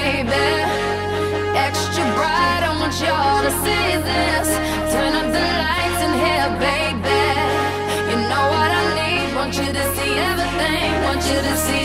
baby. Extra bright, I want y'all to see this. Turn up the lights in here, baby. You know what I need, want you to see everything, want you to see